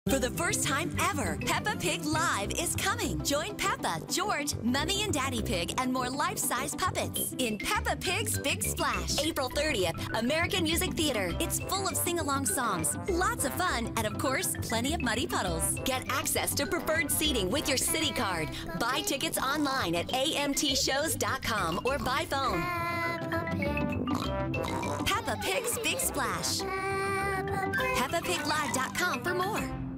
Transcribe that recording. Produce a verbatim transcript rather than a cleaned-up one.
For the first time ever, Peppa Pig Live is coming. Join Peppa, George, Mummy and Daddy Pig, and more life-size puppets in Peppa Pig's Big Splash. April thirtieth, American Music Theater. It's full of sing-along songs, lots of fun, and of course, plenty of muddy puddles. Get access to preferred seating with your Citi card. Buy tickets online at A M T shows dot com or by phone. Peppa Pig's Big Splash. Peppa Pig Live dot com for more.